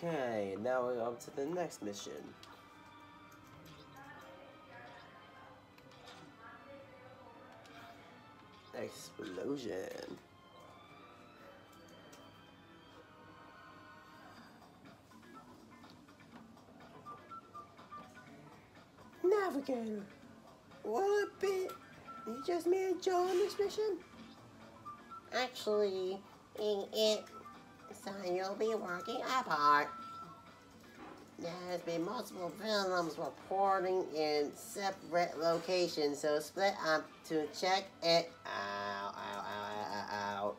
Okay, now we're on to the next mission. Explosion. Navigator, will it be just me and Joe on this mission? Actually, so you'll be working apart. There's been multiple films reporting in separate locations, so split up to check it out.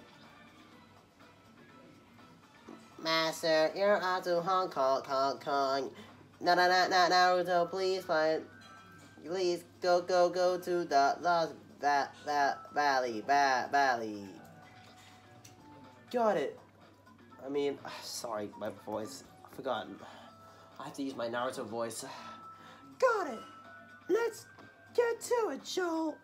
Master, you're out to Hong Kong. Naruto, please go to the Lost Valley. Got it. I mean, sorry, my voice. I've forgotten. I have to use my Naruto voice. Got it. Let's get to it, Joel.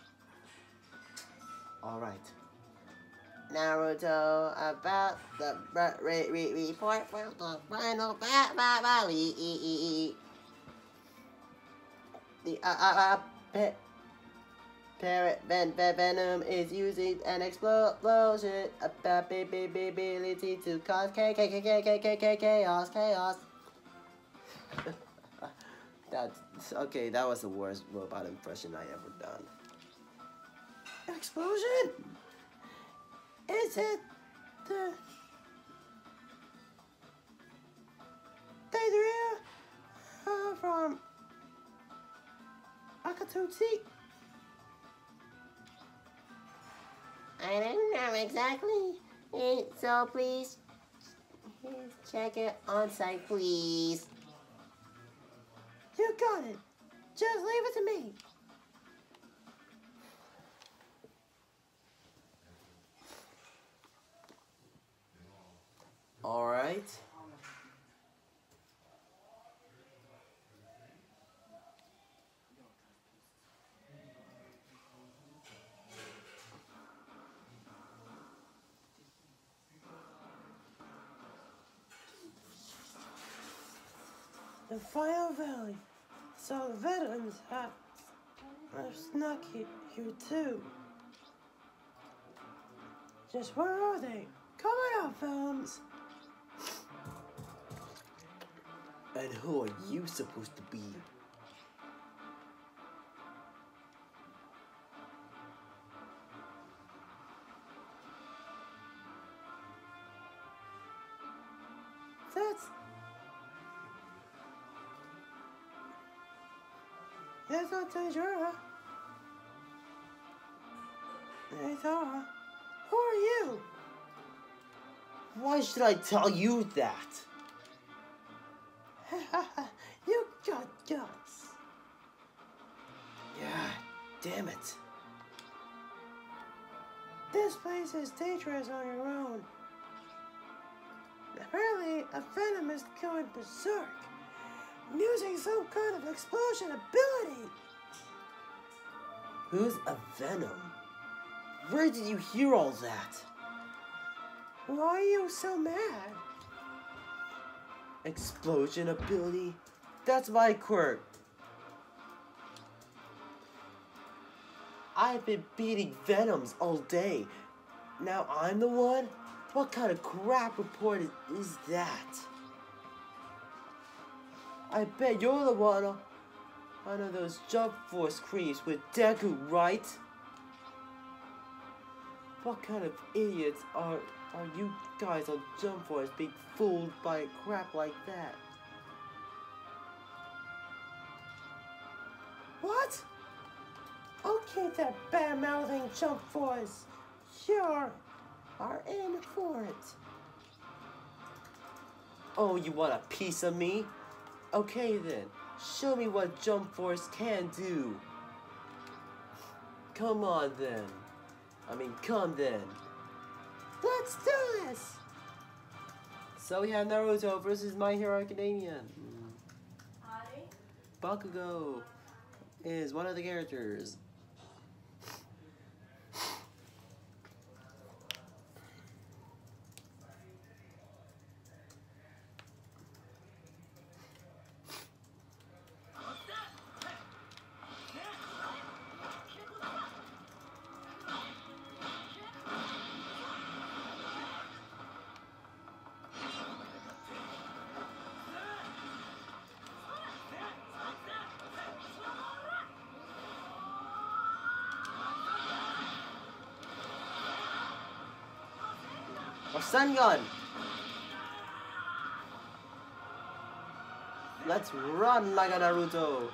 All right. Naruto, about the report from the final valley. The parrot venom is using an explosion ability to cause chaos. That's okay. That was the worst robot impression I ever done. Explosion? Is it the Daedria from Akatsuki? I don't know exactly. So please check it on site, please. You got it. Just leave it to me. All right. The Final Valley. So the veterans have snuck here too. Just where are they? Come on out, films. And who are you supposed to be? That's not Tajura. Zara. Who are you? Why should I tell you that? You got guts. Yeah, damn it. This place is dangerous on your own. Apparently, a venom is going berserk, using some kind of explosion ability. Who's a venom? Where did you hear all that? Why are you so mad? Explosion ability? That's my quirk. I've been beating venoms all day. Now I'm the one? What kind of crap report is that? I bet you're the one of those Jump Force creeps with Deku, right? What kind of idiots are you guys on Jump Force being fooled by crap like that? What? Okay, that bad-mouthing Jump Force. Sure, are in for it. Oh, you want a piece of me? Okay then, show me what Jump Force can do. Come on then. Come then. Let's do this! So we have Naruto versus My Hero Academia. Hi. Bakugo is one of the characters. Stun gun! Let's run like a Naruto!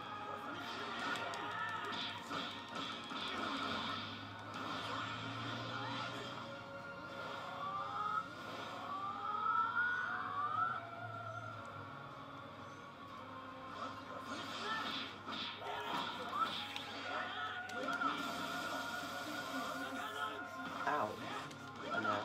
Ow. Oh no.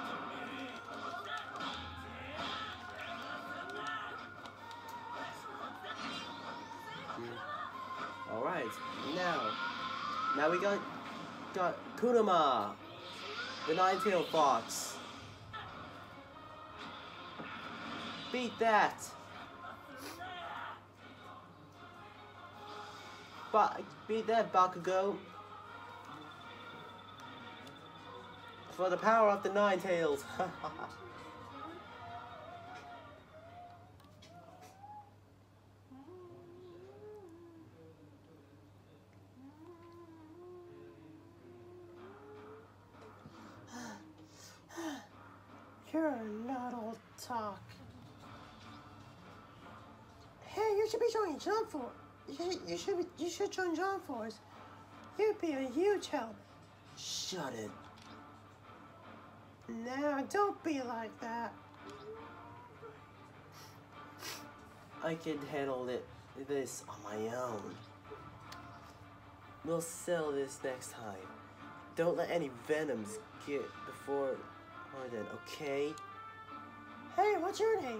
Alright, now we got Kunama, the Nine-Tailed Fox. Beat that! Beat that, Bakugo! For the power of the Nine-Tails! You're not old talk. Hey, you should be joining Jump Force. You should join Jump Force. You'd be a huge help. Shut it. Now, don't be like that. I can handle this on my own. We'll sell this next time. Don't let any Venoms get before then, okay? Hey, what's your name?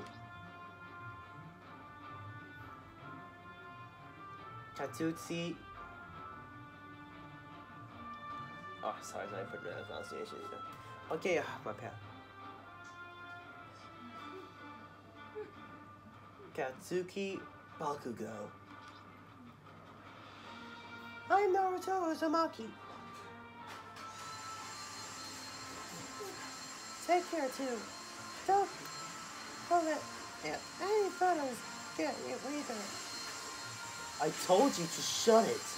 Katutsi. Oh, sorry for the pronunciation. Okay, my pet. Katsuki Bakugo. I'm Naruto Uzumaki. Take care too. Don't let any fellas get you either. I told you to shut it.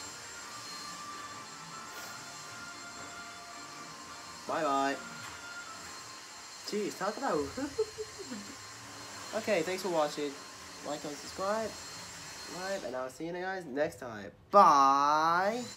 Bye bye. Jeez, talk about. Okay, thanks for watching. Like and subscribe. And I'll see you guys next time. Bye.